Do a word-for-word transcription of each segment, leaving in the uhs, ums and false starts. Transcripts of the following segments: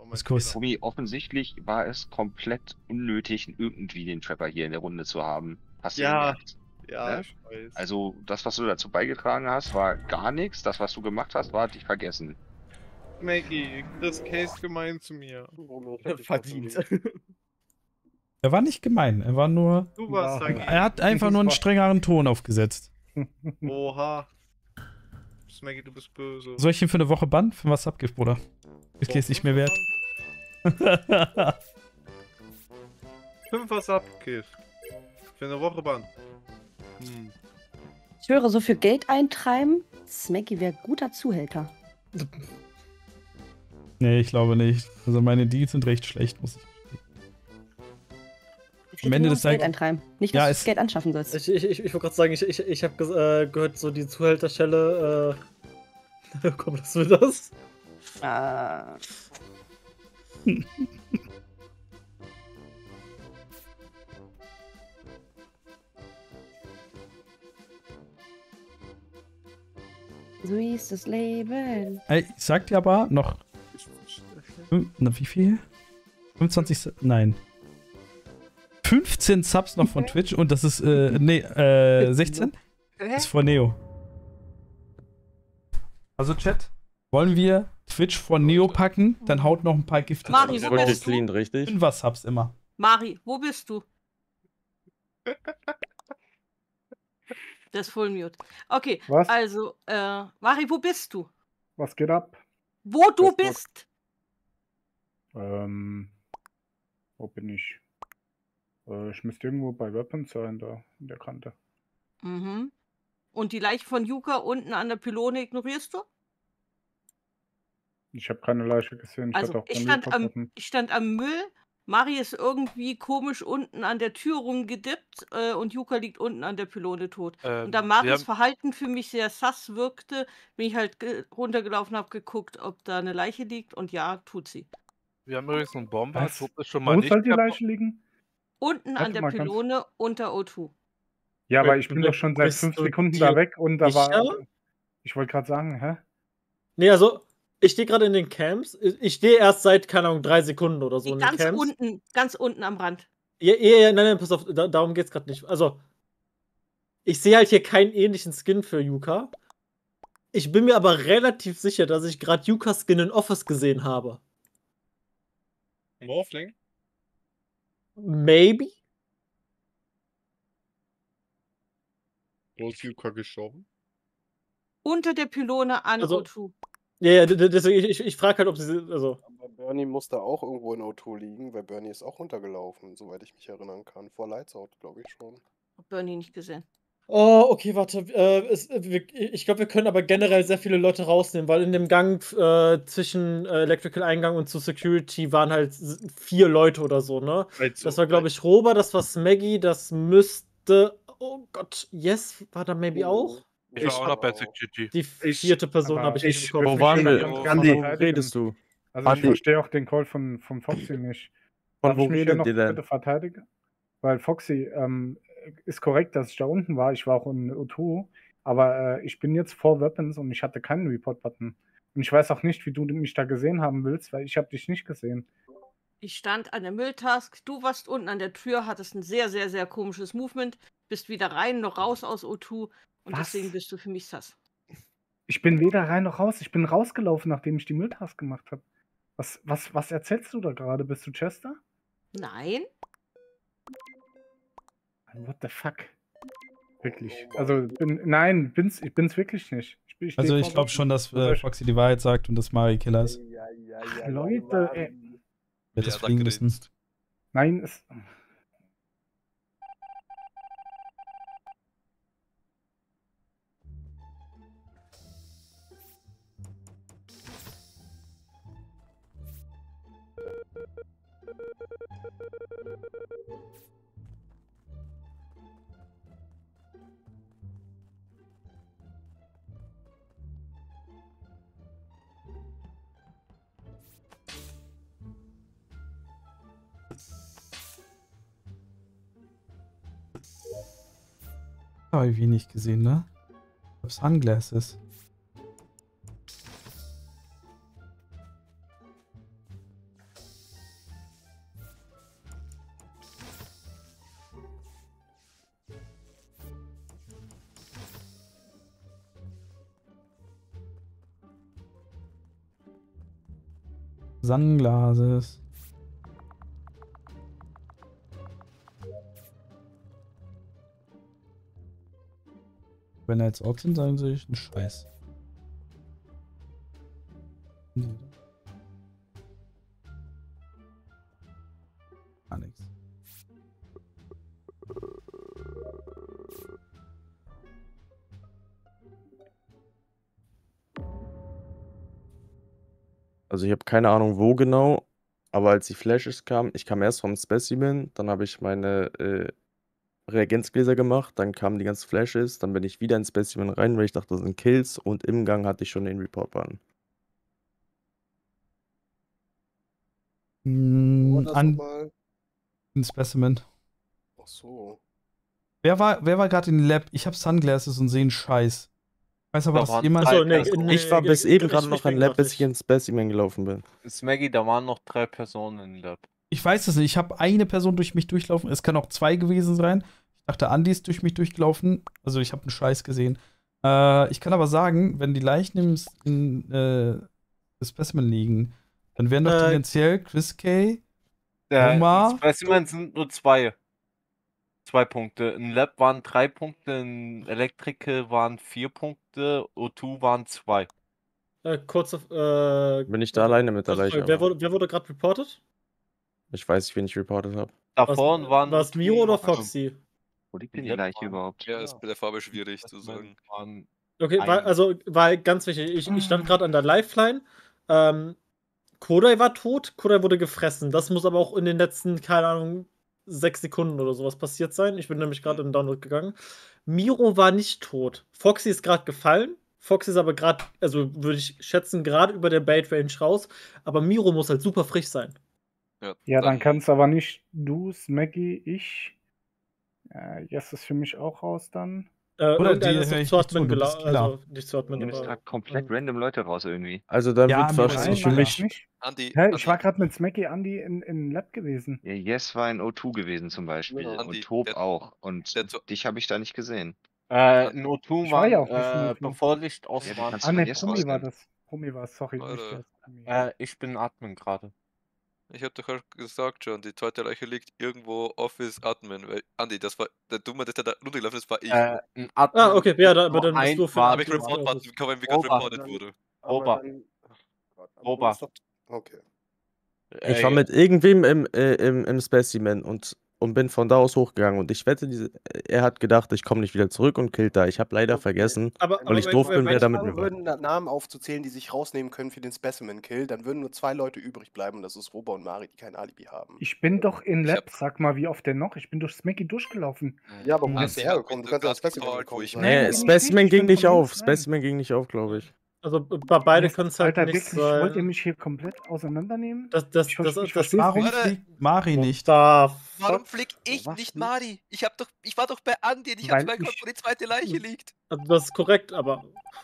Diskurs. Tobi, offensichtlich war es komplett unnötig, irgendwie den Trapper hier in der Runde zu haben. Hast du Ja. gemerkt? Ja, Ne? ich weiß. Also, das, was du dazu beigetragen hast, war gar nichts. Das, was du gemacht hast, war dich vergessen. Maggie, Chris Case gemein zu mir. Verdient. Er war nicht gemein, er war nur... Du warst dagegen. Er hat einfach nur einen strengeren Ton aufgesetzt. Oha. Maggie, du bist böse. Soll ich ihn für eine Woche bannen? Für was abgibt, Bruder? Ist jetzt nicht mehr wert. Fünf was abgibt. Für eine Woche Bann. Hm. Ich höre, so viel Geld eintreiben. Smaggy wäre guter Zuhälter. Nee, ich glaube nicht. Also meine Deals sind recht schlecht, muss ich Es Am geht Ende nur des ums Geld Tages- eintreiben. Nicht, Ja, dass du es- das Geld anschaffen sollst. Ich, ich, ich, ich wollte gerade sagen, ich, ich, ich habe äh, gehört, so die Zuhälterstelle, äh. Komm, lass mir das. Ah. So ist das Leben. Ey, ich sag dir aber noch... Fün- Na, wie viel? fünfundzwanzig... Su- Nein. fünfzehn Subs noch von Twitch und das ist, äh, nee, äh, sechzehn? Das ist vor Neo. Also Chat, wollen wir Twitch vor Neo packen? Dann haut noch ein paar Gifte. Mari, wo bist du? clean, richtig? Fünfer Subs immer. Mari, wo bist du? Der ist Full Mute. Okay, Was? also, äh, Mari, wo bist du? Was geht ab? Wo du Was bist? Ähm, wo bin ich? Äh, ich müsste irgendwo bei Weapons sein, da in der Kante. Mhm. Und die Leiche von Yuka unten an der Pylone ignorierst du? Ich habe keine Leiche gesehen. Ich Also, hatte auch ich keinen stand, am, Report-Button. ich stand am Müll. Mari ist irgendwie komisch unten an der Tür rumgedippt äh, und Yuka liegt unten an der Pylone tot. Ähm, Und da wir Maris haben- Verhalten für mich sehr sass wirkte, bin ich halt ge- runtergelaufen, habe geguckt, ob da eine Leiche liegt und ja, tut sie. Wir haben übrigens einen Bomber. Was? Tob ist schon mal Wo nicht soll die kaputt. Leiche liegen? Unten Warte an der mal ganz- Pylone unter O zwei. Ja, aber Wait, ich bin doch schon seit bist fünf du Sekunden dir da weg und da war. sicher? Ich wollte gerade sagen, hä? Nee, also, ich stehe gerade in den Camps. Ich stehe erst seit, keine Ahnung, drei Sekunden oder so Die in den ganz Camps. unten, ganz unten am Rand. Ja, ja, ja, nein, nein, pass auf, da, darum geht's gerade nicht. Also, ich sehe halt hier keinen ähnlichen Skin für Yuka. Ich bin mir aber relativ sicher, dass ich gerade Yukas Skin in Office gesehen habe. Morphling? Maybe? Wo ist Yuka gestorben? Unter der Pylone an Also- O zwei. Ja, ja, d- d- deswegen, ich, ich frage halt, ob sie, also, Aber Bernie muss da auch irgendwo in O zwei liegen, weil Bernie ist auch runtergelaufen, soweit ich mich erinnern kann. Vor Lights Out, glaube ich schon. Hab Bernie nicht gesehen. oh, okay, warte, äh, es, äh, wir, ich glaube, wir können aber generell sehr viele Leute rausnehmen, weil in dem Gang äh, zwischen äh, Electrical Eingang und zu Security waren halt s- vier Leute oder so, ne? Das war, glaube ich, Robert, das war Smaggy, das müsste, oh Gott, Yes, war da maybe auch? Ich war Ich auch hab noch bei auch. Security. Die Ich- vierte Person aber habe ich nicht ich- im Kopf. Wo waren wir? Von Von Gandhi. wo redest du? Also ich Andi. verstehe auch den Call von, von Foxy nicht. Von Darf wo ich mich hier redet noch ihr denn? bitte verteidigen? Weil Foxy, ähm, ist korrekt, dass ich da unten war. Ich war auch in O zwei. Aber äh, ich bin jetzt vor Weapons und ich hatte keinen Report-Button. Und ich weiß auch nicht, wie du mich da gesehen haben willst, weil ich habe dich nicht gesehen. Ich stand an der Mülltask, du warst unten an der Tür, hattest ein sehr, sehr, sehr komisches Movement, bist weder rein noch raus aus O zwei und Was? deswegen bist du für mich sass. Ich bin weder rein noch raus. Ich bin rausgelaufen, nachdem ich die Mülltask gemacht habe. Was, was, was erzählst du da gerade? Bist du Chester? Nein? What the fuck? Wirklich. Also, bin, nein, bin's, ich bin's wirklich nicht. Ich, bin- ich Also steh ich vor glaube Weapons. schon, dass Was soll äh, ich- Foxy die Wahrheit sagt und dass Mari Killer ist. Ach, Leute, ey. Wird Ja, das fliegen danke, müssen. Dienst. Nein, es. Habe ich wenig gesehen, ne? Ich hab Sunglasses. Sunglasses. Wenn er jetzt out sind, sagen sie einen Scheiß. Gar nichts. Also ich habe keine Ahnung wo genau, aber als die Flashes kamen, ich kam erst vom Specimen, dann habe ich meine äh, Reagenzgläser gemacht, dann kamen die ganzen Flashes, dann bin ich wieder ins Specimen rein, weil ich dachte, das sind Kills und im Gang hatte ich schon den Report-Button. Mm, Wo war das an nochmal? ein Specimen. Ach so. Wer war, wer war gerade in Lab? Ich habe Sunglasses und sehe einen Scheiß. Ich weiß aber, Da dass waren jemand. drei Achso, nee, Personen. nee, Ich war nee, bis ich- eben ich- gerade ich noch bin in Lab, grad bis nicht. ich ins Specimen gelaufen bin. Smaggy, da waren noch drei Personen in Lab. Ich weiß es nicht. Ich habe eine Person durch mich durchlaufen. Es kann auch zwei gewesen sein. Ich dachte, Andi ist durch mich durchgelaufen. Also ich habe einen Scheiß gesehen. Äh, ich kann aber sagen, wenn die Leichen im S- in, äh, Specimen liegen, dann wären doch Äh, tendenziell Chris K. Der Oma? Specimen sind nur zwei. Zwei Punkte. In Lab waren drei Punkte, in Electrical waren vier Punkte, O zwei waren zwei. Äh, kurze, äh, Bin ich da alleine mit der kurze Leiche? Frage, wer aber wurde, wer wurde gerade reported? Ich weiß nicht, wen ich reportet habe. Davor waren War es O zwei Miro oder noch- Foxy? Wo liegt denn die Lab Leiche waren- überhaupt? Ja, ist bei der Farbe schwierig zu sagen. Waren Okay, war, Ein- also war ganz wichtig. Ich, ich stand gerade an der Lifeline. Ähm, Kodai war tot, Kodai wurde gefressen. Das muss aber auch in den letzten, keine Ahnung, sechs Sekunden oder sowas passiert sein. Ich bin nämlich gerade in den Download gegangen. Miro war nicht tot. Foxy ist gerade gefallen. Foxy ist aber gerade, also würde ich schätzen, gerade über der Bait Range raus. Aber Miro muss halt super frisch sein. Ja, dann kann es aber nicht du, Smaggy, ich. Äh, Jess ist für mich auch raus dann. Äh, Oder irgendeiner dir ist hör noch ich zu nicht zu, Admin du bist gelaufen. Killer. Also nicht zu Du Admin, nimmst aber. gerade komplett random Leute raus irgendwie. Also dann Ja, wird mir wahrscheinlich reicht für das. mich. nicht. Andi, Hä, Andi, ich war gerade mit Smaggy Andy in, in Lab gewesen. Ja, Yes war in O zwei gewesen zum Beispiel. Ja. Andi, Und Tob der- auch. Und der zu- dich habe ich da nicht gesehen. Äh, in O zwei Ich war waren, ja auch nicht in äh, O zwei. bevor Licht aus Ja, du war. kannst Ah, von ne, Yes Promi war rausnehmen. das. Promi war es, sorry. Nicht Alter. der Promi. Äh, ich bin Admin gerade. ich hab doch halt gesagt schon, die zweite Leiche liegt irgendwo Office Admin. Weil, Andi, das war der Dumme, der da runtergelaufen ist, war ich. Äh, ein Admin Ah, okay, ja, da, aber nur dann bist ein du für war- Hab ich Admin. Report-Button bekommen, wie gerade Ober. reported wurde. Aber Ober. dann- ach Gott, aber Ober. du hast doch- Okay. Ich war mit irgendwem im, äh, im, im Specimen und, und bin von da aus hochgegangen. Und ich wette, diese, er hat gedacht, ich komme nicht wieder zurück und killt da. Ich habe leider Okay. vergessen. Aber, Weil aber ich wenn- doof bin, wenn- wer Wenn da ich mit mir fangen war. würden, Namen aufzuzählen, die sich rausnehmen können für den Specimen-Kill, dann würden nur zwei Leute übrig bleiben. Und das ist Roba und Mari, die kein Alibi haben. Ich bin doch in Ich Lab, hab- sag mal, wie oft denn noch? Ich bin durch Smaggy durchgelaufen. Ja, aber wo Andi bist du hat hergekommen? mich Du kannst ja ans grad Specimen gecallt, gekommen wo ich sein. Nein, Nee, bin ich nicht. Specimen Ich ging bin nicht von auf. links rein. Specimen ging nicht auf, glaube ich. Also bei beide Yes, können es halt Alter, nicht wirklich, wollt ihr sein. mich hier komplett auseinandernehmen? Das, das, Ich das, ver- das, ich das, versteh's Warum Warte. fliegt Mari nicht? Da, Warum fuck. flieg ich Was nicht nicht? Mari? Ich hab doch, ich war doch bei Andi und ich Weil hab zwei ich- gehört, wo die zweite Leiche liegt. Also das ist korrekt, aber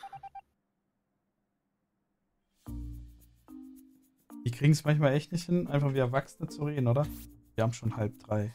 Die kriegen es manchmal echt nicht hin, einfach wie Erwachsene zu reden, oder? Wir haben schon halb drei.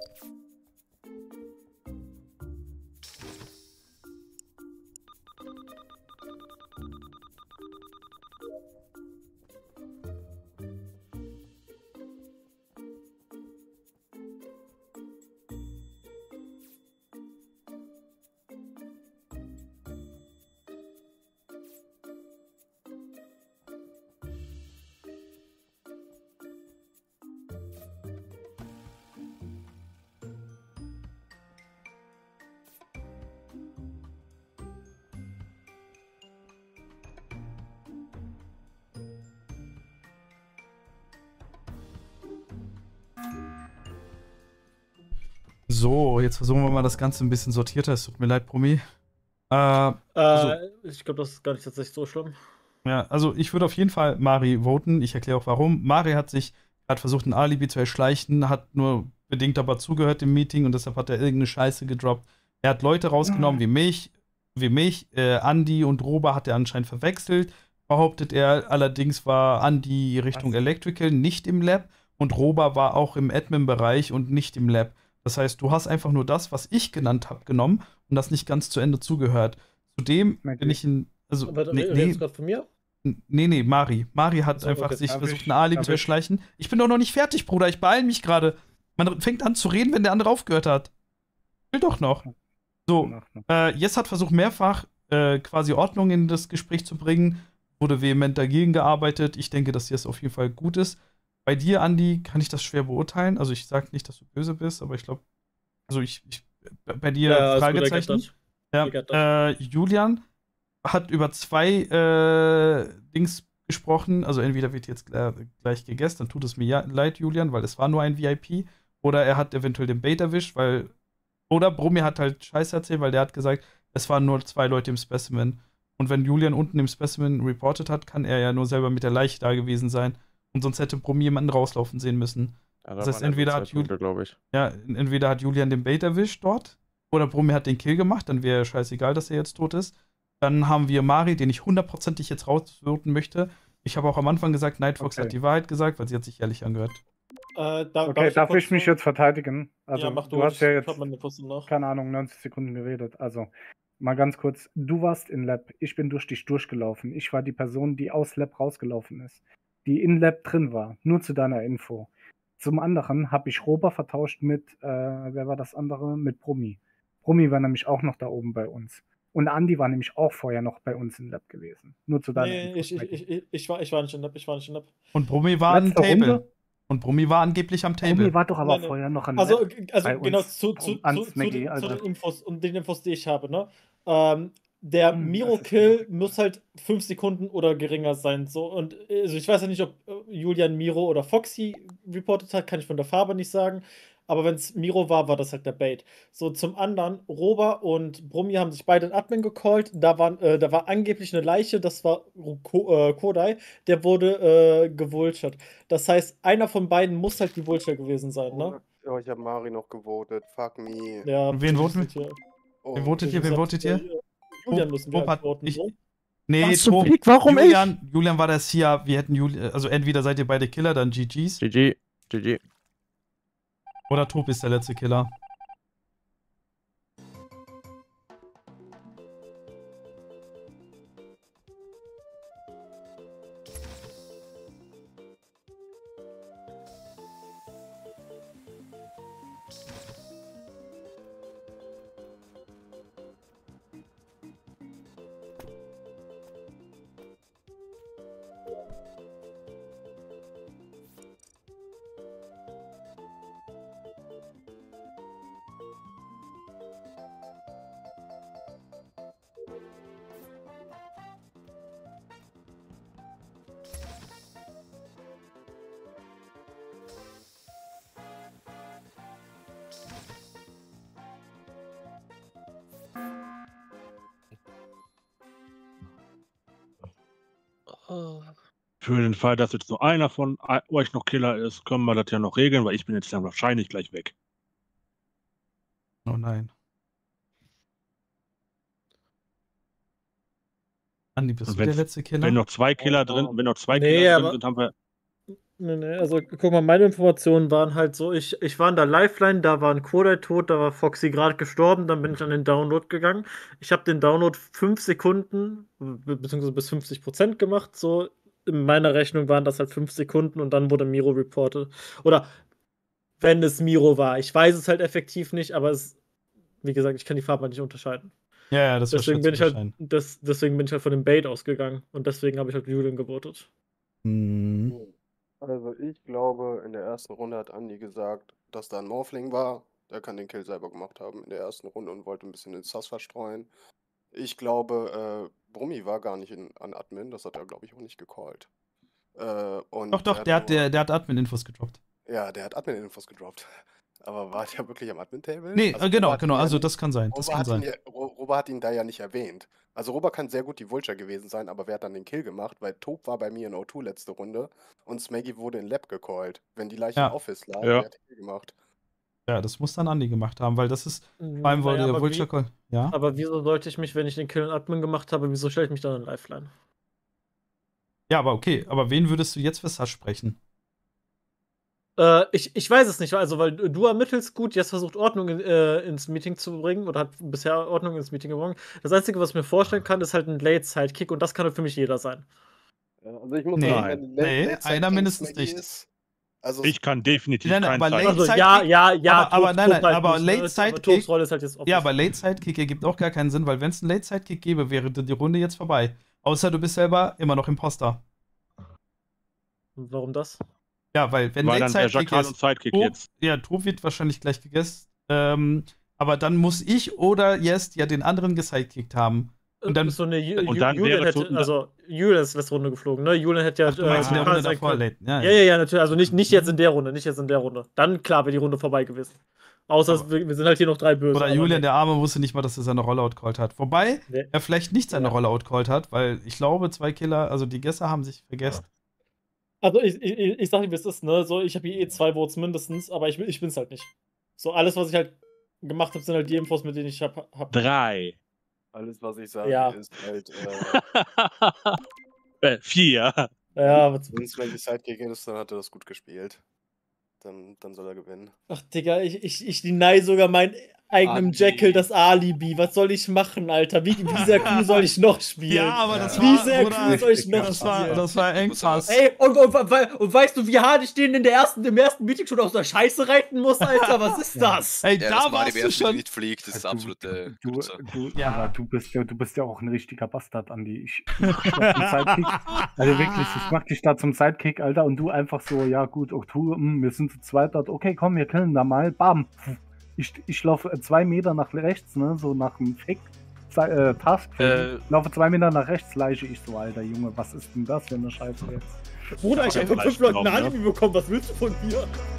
So, jetzt versuchen wir mal das Ganze ein bisschen sortierter. Es tut mir leid, Promi. Äh, äh, Also- ich glaube, das ist gar nicht tatsächlich so schlimm. ja, also ich würde auf jeden Fall Mari voten. Ich erkläre auch warum. Mari hat sich gerade versucht, ein Alibi zu erschleichen, hat nur bedingt aber zugehört im Meeting und deshalb hat er irgendeine Scheiße gedroppt. Er hat Leute rausgenommen wie mich, wie mich, äh, Andi und Roba hat er anscheinend verwechselt. Behauptet er, allerdings war Andi Richtung Was? Electrical nicht im Lab und Roba war auch im Admin-Bereich und nicht im Lab. Das heißt, du hast einfach nur das, was ich genannt habe, genommen und das nicht ganz zu Ende zugehört. Zudem Merkt bin ihr? ich in. Also, Aber nee, redest nee, du gerade von mir? Nee, nee, Mari. Mari hat So, einfach okay. sich Darf versucht, ich- ein Alibi darf zu ich- erschleichen. Ich bin doch noch nicht fertig, Bruder. Ich beeile mich gerade. Man fängt an zu reden, wenn der andere aufgehört hat. Will doch noch. So, Mach noch. äh, Jess hat versucht, mehrfach äh, quasi Ordnung in das Gespräch zu bringen. Wurde vehement dagegen gearbeitet. Ich denke, dass Jess auf jeden Fall gut ist. Bei dir, Andi, kann ich das schwer beurteilen. Also, ich sage nicht, dass du böse bist, aber ich glaube, also ich, ich bei dir Ja, alles gut, I get Fragezeichen. that. Ja, I get äh, Julian hat über zwei äh, Dings gesprochen. Also entweder wird jetzt äh, gleich gegessen, dann tut es mir ja leid, Julian, weil es war nur ein V I P. Oder er hat eventuell den Bait erwischt, weil. Oder Brummi hat halt Scheiße erzählt, weil der hat gesagt, es waren nur zwei Leute im Specimen. Und wenn Julian unten im Specimen reportet hat, kann er ja nur selber mit der Leiche da gewesen sein. Und sonst hätte Brummi jemanden rauslaufen sehen müssen. Ja, da Das heißt, waren ja nur entweder zwei hat Jul- Punkte, glaube ich. Ja, entweder hat Julian den Bait erwischt dort, oder Brummi hat den Kill gemacht, dann wäre scheißegal, dass er jetzt tot ist. Dann haben wir Mari, den ich hundertprozentig jetzt rausvoten möchte. Ich habe auch am Anfang gesagt, Nightfox Okay. hat die Wahrheit gesagt, weil sie hat sich ehrlich angehört. Äh, da, Okay, darf ich mich jetzt verteidigen? Also, ja, mach du. du hast ja ich jetzt, hab meine Puste noch. keine Ahnung, neunzig Sekunden geredet. Also, mal ganz kurz. Du warst in Lab. Ich bin durch dich durchgelaufen. Ich war die Person, die aus Lab rausgelaufen ist. Die in Lab drin war. Nur zu deiner Info. Zum anderen habe ich Rober vertauscht mit, äh, wer war das andere? Mit Brummi. Brummi war nämlich auch noch da oben bei uns. Und Andi war nämlich auch vorher noch bei uns in Lab gewesen. Nur zu deiner Nee, Info. ich, ich, ich, ich, ich, war, ich war nicht in Lab, ich war nicht in Lab. Und Brummi war am Letzte Table. Runde? Und Brummi war angeblich am Table. Brummi war doch aber Nein, nein. vorher noch in Also, Lab. g- also bei genau, uns. zu, zu, Ans zu, zu, Maggie, den, zu also. den Infos und den Infos, die ich habe, ne? Ähm, der Hm, das ist Miro-Kill muss halt fünf Sekunden oder geringer sein. So. Und also ich weiß ja nicht, ob äh, Julian Miro oder Foxy reportet hat, kann ich von der Farbe nicht sagen. Aber wenn es Miro war, war das halt der Bait. So, zum anderen, Rober und Brummi haben sich beide in Admin gecallt. Da, waren, äh, da war angeblich eine Leiche, das war Ko äh, Kodai, der wurde äh, gewulchert. Das heißt, einer von beiden muss halt die Vulture gewesen sein, ne? Oh, ich habe Mari noch gewotet. Fuck me. Ja, Und wen wir voten sind hier. Oh, Wen votet Wie ihr? Wen gesagt, votet ihr? äh, Julian müssen wir Top halt hat- voten. ich- so. Nee, Was zum Top. Fick, warum Julian, Julian war das hier. Wir hätten Julian, also entweder seid ihr beide Killer, dann G Gs. G G. G G. Oder Top ist der letzte Killer. Für den Fall, dass jetzt nur einer von ei- euch noch Killer ist, können wir das ja noch regeln, weil ich bin jetzt dann wahrscheinlich gleich weg. Oh nein. Andi, bist Und du der wenn's- letzte Killer? Wenn noch zwei Killer drin, wenn noch zwei Nee, Killer aber- drin sind, haben wir. Nee, nee, also guck mal, meine Informationen waren halt so, ich, ich war in der Lifeline, da war ein Kodai tot, da war Foxy gerade gestorben, dann bin ich an den Download gegangen. Ich habe den Download fünf Sekunden, be- beziehungsweise bis fünfzig Prozent gemacht, so. In meiner Rechnung waren das halt fünf Sekunden und dann wurde Miro reported. Oder wenn es Miro war. Ich weiß es halt effektiv nicht, aber es, wie gesagt, ich kann die Farbe nicht unterscheiden. Ja, ja, das war Deswegen schwer bin zu ich halt, unterscheiden. das, deswegen bin ich halt von dem Bait ausgegangen und deswegen habe ich halt Julian gewotet. Hm. Also ich glaube, in der ersten Runde hat Andi gesagt, dass da ein Morphling war. Der kann den Kill selber gemacht haben in der ersten Runde und wollte ein bisschen den Sass verstreuen. Ich glaube, äh, Brummi war gar nicht in, an Admin, das hat er, glaube ich, auch nicht gecallt. Äh, und Doch, doch, er der hat, nur- der, der hat Admin-Infos gedroppt. Ja, der hat Admin-Infos gedroppt. Aber war der wirklich am Admin-Table? Nee, Also äh, genau, Robert hat genau, ihn ja also nicht- das kann sein. Das Robert kann hat, sein. ihn ja, Ro- Robert hat ihn da ja nicht erwähnt. Also Robert kann sehr gut die Vulture gewesen sein, aber wer hat dann den Kill gemacht? Weil Top war bei mir in O zwei letzte Runde und Smaggy wurde in Lab gecallt. Wenn die Leiche Ja. im Office lag, Ja. wer hat den Kill gemacht? Ja, das muss dann Andi gemacht haben, weil das ist, vor allem Naja, wurde der aber Vulture wie- Call. Ja? Aber wieso sollte ich mich, wenn ich den Kill in Admin gemacht habe, wieso stelle ich mich dann in Lifeline? Ja, aber okay, aber wen würdest du jetzt für Sass sprechen? Äh, ich, ich weiß es nicht, also weil du ermittelst gut, jetzt versucht Ordnung in, äh, ins Meeting zu bringen oder hat bisher Ordnung ins Meeting gebracht. Das Einzige, was ich mir vorstellen kann, ist halt ein Late-Sidekick und das kann halt für mich jeder sein. Also ich muss Nee. sagen, wenn Late, Nee, Late Side einer King mindestens Smeggy nicht. ist, also Ich kann definitiv Nein, nein, keinen aber Zeit. Late Also Sidekick- ja, ja, ja. aber, aber Tob- nein, nein, Tob halt aber nicht, Late ne? Sidekick. Tobs Rolle ist halt jetzt offen. Ja, aber Late Sidekick ergibt auch gar keinen Sinn, weil wenn es einen Late Sidekick gäbe, wäre die die Runde jetzt vorbei. Außer du bist selber immer noch Imposter. Und warum das? Ja, weil wenn Weil Late dann der Sidekick Jackal ist, und Sidekick Tob, jetzt. ja, Tob wird wahrscheinlich gleich gegessen. Ähm, aber dann muss ich oder Jest ja den anderen gesidekickt haben. Und dann, so eine Ju und Ju dann Julian wäre hätte, zu- also Julian ist letzte Runde geflogen, ne? Julian hätte ja. Ach, du meinst in der Jackal Runde sein davor, können. Late. Ja, Ja, ja, ja, natürlich. Also nicht, nicht jetzt in der Runde, nicht jetzt in der Runde. Dann klar wäre die Runde vorbei gewesen. Außer es- wir, wir sind halt hier noch drei Böse. Oder aber Julian, nee. der Arme, wusste nicht mal, dass er seine Rolle outcallt hat. Wobei Nee. er vielleicht nicht seine Ja. Rolle outcallt hat, weil ich glaube, zwei Killer, also die Gäste haben sich vergessen. Also ich, ich, ich sag dir, wie es ist, ne? So, ich habe hier eh zwei Votes mindestens, aber ich, ich bin's halt nicht. So, alles, was ich halt gemacht habe, sind halt die Infos, mit denen ich hab. hab. Drei. alles, was ich sage, Ja. ist halt, äh, äh, vier. Ja, was, wenn Smeggy Sidekick ist, dann hat er das gut gespielt. Dann, dann soll er gewinnen. ach, Digga, ich, ich, ich deny sogar meinen eigenen Andi. Jackal das Alibi. Was soll ich machen, Alter? Wie, wie sehr cool soll ich noch spielen? Ja, aber das Wie war, sehr Bruder, cool soll ich noch das war, spielen? das war Engpass. Ey, und, und, und, und weißt du, wie hart ich den in der ersten, im ersten Meeting schon aus der Scheiße reiten muss, Alter? Was ist das? Ey, Ja, da dass Mari warst im du ersten schon. nicht fliegt, das ist Du, absolute du, Grütze. du, Ja. aber du bist ja, du bist ja auch ein richtiger Bastard, Andi. Ich, ich mach dich da zum Sidekick. Also wirklich, ich mach dich da zum Sidekick, Alter, und du einfach so, ja gut, Oktu, hm, wir sind zu zweit dort, okay, komm, wir killen da mal, bam. Ich, ich laufe äh, zwei Meter nach rechts, ne, so nach dem Fick. Äh, Task. Äh. laufe zwei Meter nach rechts, leiche ich so, Alter Junge, was ist denn das für eine Scheiße jetzt? Bruder, ich Ja, habe von fünf vielleicht Leuten ein glauben, Alibi bekommen. Was willst du von mir?